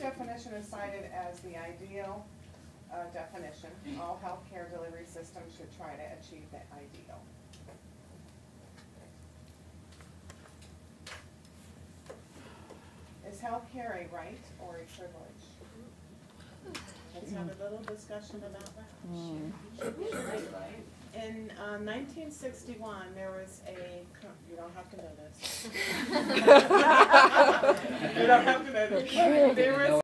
definition is cited as the ideal definition. All healthcare delivery systems should try to achieve that ideal. Is healthcare a right or a privilege? Let's have a little discussion about that. In 1961, there was a, you don't have to know this. You don't have to know this. There was